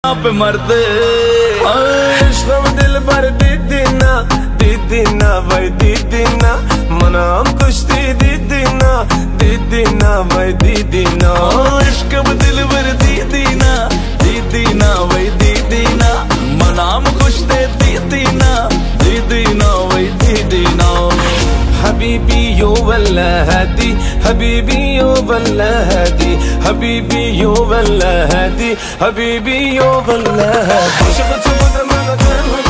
आप मरते इश्क़ दिल भर दीदी ना भाई दीदी ना मनाम कुश्ती दीदी ना भाई दीदी ना इश्क़ दिल भर दीदी ना भाई दीदी ना मनाम कुश्ती दीदी ना भाई दीदी ना हबीबी यो वल्ला हदी हबीबी यो वल्ला हदी हबीबी यो वल्ला हदी हबीबी यो वल्ला हदी